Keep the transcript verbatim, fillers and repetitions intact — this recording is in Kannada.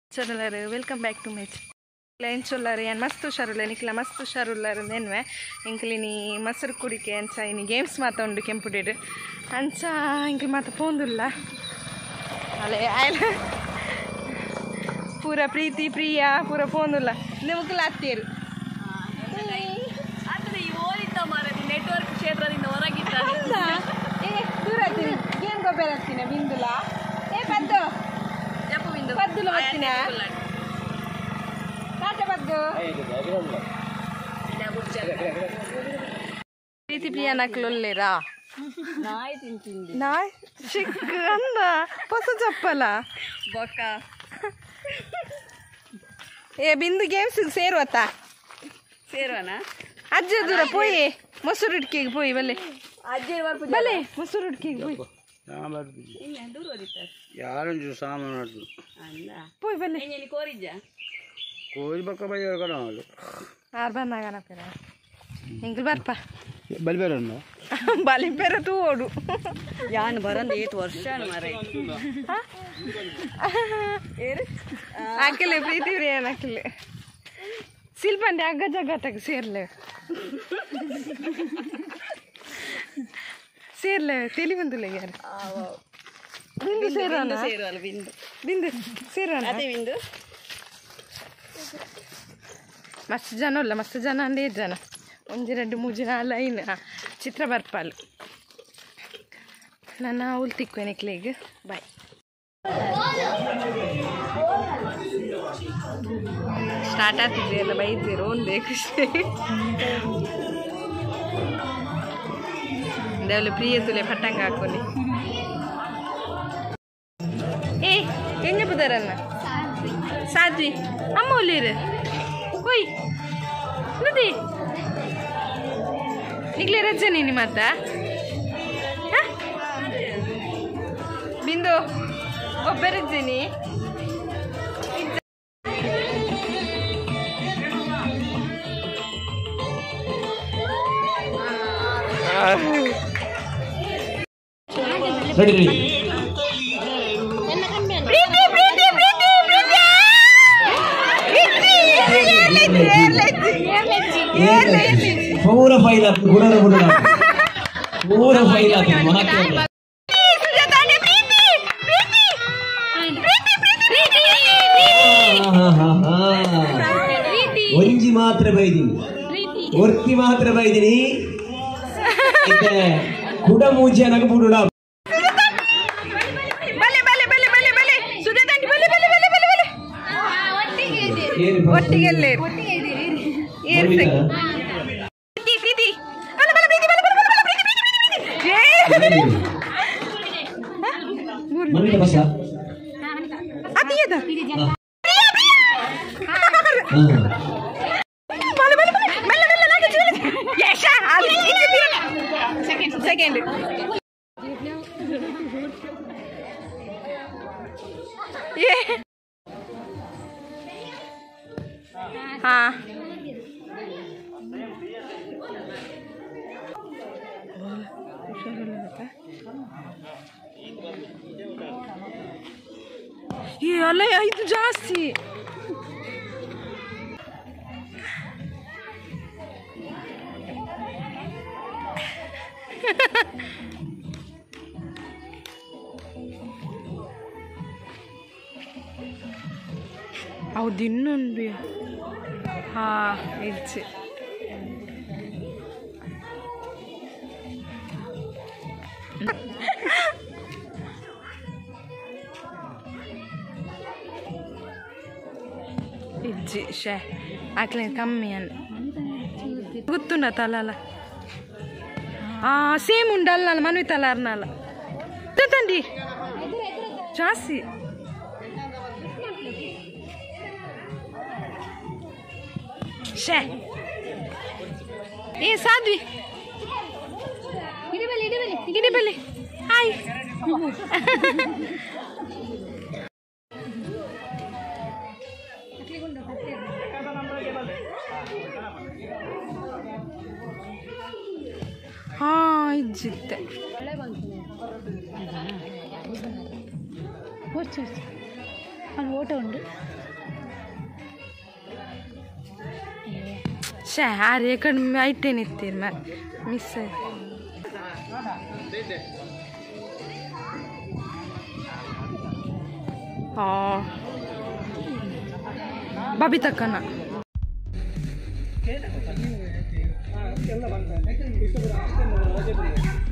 चलर welcome back to my channel चोल्लार यान मस्त हुशारुल्ला निकला मस्त हुशारुल्लार नेनवे इंकलिनी मसरु कुडिके अंच इनी गेम्स मात उंडु केंपुडेड अंच इंक मात पोंदुल्ला अले आयन पूरा प्रीति प्रिया पूरा पोंदुल्ला निमकल अत्तेरु आतरे ओलित मारे नेटवर्क क्षेत्रदिंद ಹೊರಗಿದ್ದಾರೆ ए दूर आतिनी गेम गो बेरತ್ತಿನ बिंदुला ए पद्दु जप्पु बिंदु पद्दुल बत्तिನ टाटा पद्दु प्रीति प्रिया नक्लोल्लेरा नाय तिंतिंदी नाय चिक्क अंद पस चप्पल बೊಕ್ಕ ए बिंदु गेम्स ಸೇರುವತ್ತಾ ಸೇರುವನಾ ಅಜ್ಜಿ ದೂರ ಪೋಯಿ ಮೊಸರು ಇಟ್ಕೆಗೆ ಪೋಯಿ ಬಲ್ಲೆ ಅಜ್ಜಿ ಬರ್ಪು ಬಲ್ಲೆ ಮೊಸರು ಇಟ್ಕೆಗೆ ಪೋಯಿ ನಾ ಬರ್ತೀನಿ ಇಲ್ಲ ದೂರ ಓದಿತಾರೆ ಯಾರು ಜು ಸಾಮಾನು ಅದು ಅಲ್ಲ ಪೋಯಿ ಬಲ್ಲೆ ನೀನು ಕೋರಿಜ್ಜ ಕೋರಿ ಬಕ್ಕ ಬಯ್ಯ ಕಣ ಅದು ಆರ್ ಬಂದಾಗನ ಪೇರ ಇಂಗ್ಲ ಬರ್ಪ ಬಲ್ಬೇರನ್ನ ಬಲಿಪೇರ ತೂ ಓಡು ಯಾನ್ ಬರಂದ ಏತ್ ವರ್ಷ ಮಾರೈ ಏರು ಆಕಲೆ ಪ್ರೀತಿ ಏನ್ ಆಕಲೆ ಸಿಲ್ಪಂಡೆ ಅಗ್ಗ ಜಗತ್ತಾಗ ಸೇರ್ಲೆ ಸೇರ್ಲೆ ತೆಲಿ ಬಂದಿಲ್ಲ ಯಾರು ಬಿಂದು ಸೇರೋಣ ಸೇರುವಲ್ಲ ಬಿಂದು ಬಿಂದು ಸೇರೋಣ ಅದೇ ಬಿಂದು ಮಸ್ತ್ ಜನ ಅಲ್ಲ ಮಸ್ತ್ ಜನ ಅಂದ್ರೆ ಏಟ್ ಜನ ಒಂಜಿ ಎರಡು ಮೂರು ಜನ ಲೈನ್ ಚಿತ್ರ ಬರ್ಪಾಲು ನನ್ನ ಅವಳು ತಿಕ್ಕೋನೆ ಕ್ಲೇಗ್ ಬಾಯ್ ಸ್ಟಾರ್ಟ್ ಆಗ್ತಿದ್ವಿ ಎಲ್ಲ ಬೈದಿರೋ ಒಂದೇ ಖುಷಿ ದೇವಳು ಪ್ರಿಯ ತುಲೆ ಪಟ್ಟಂಗ ಹಾಕೋನಿ ಏ ಹೆಂಗೆ ಬುದಾರನ್ನ ಸಾಧ್ವಿ ಅಮ್ಮ ಒಲ್ಲಿರು ಓಯ್ ನದಿ ನಿಗ್ಲೆ ರಜೆ ನೀನು ಮತ್ತ ಬಿಂದು ಒಬ್ಬರಿದ್ದೀನಿ ರೆಡಿ ರೆಡಿ ಪೂರ ಫೈಲ್ ಆತು ಗುಡರ ಗುಡರ ಪೂರ ಫೈಲ್ ಆತು ಮಹಾಕೆ ಒಂಜಿ ಮಾತ್ರ ಬೈದಿನಿ ಒರ್ತಿ ಮಾತ್ರ ಬೈದಿನಿ ಇತ್ತೆ ಕುಡ ಮೂಜಿ ನನಗೆ ಬುಡುಡ ಬಲೆ ಬಲೆ ಬಲೆ ಬಲೆ ಬಲೆ ಸುಜಾತಾಂಟಿ ಬಲೆ ಬಲೆ ಬಲೆ ಬಲೆ ಬಲೆ ಒಟ್ಟಿಗೆ ಎಲ್ಲೇ ಏರ್ ಪ್ರೀತಿ ಪ್ರೀತಿ ಬಲೆ ಬಲೆ ಪ್ರೀತಿ ಬಲೆ ಬಲೆ ಬಲೆ ಪ್ರೀತಿ ಪ್ರೀತಿ ಪ್ರೀತಿ ಮನೆ ಬಸ ಅತಿಯದ सेकंड सेकंड ये हाँ ये अल्ले ಇದು ಜಾಸ್ತಿ ಹೌದು ಇನ್ನೊಂದು ಹಾ ಇಡ್ಸಿ ಇಜ್ಜಿ ಶೇ ಆಕಲೆ ಕಮ್ಮಿ ಅನ್ನ ಗೊತ್ತುಂಡ ತಲಲ್ಲ ಸೇಮ್ ಉಂಡಲ್ಲ ಮನ್ವಿ ತಲಾರ್ನಲ್ಲ ತಂಡಿ ಜಾಸ್ತಿ ಶೇ ಏ ಸಾಧ್ವಿ ಗಿಡಿ ಬಲ್ಲಿ ಹಾಯ್ ಹಾ ಇಜ್ಜಿತ್ತೆ ಅಲ್ಲಿ ಓಟ ಉಂಟು ಶೇ ಆರೆ ಕಡಿಮೆ ಐಟೇ ನಿಂತೀರಿ ಮ್ಯಾ ಮಿಸ್ ಹಾಂ ಬಾಬಿ ತಕ್ಕನ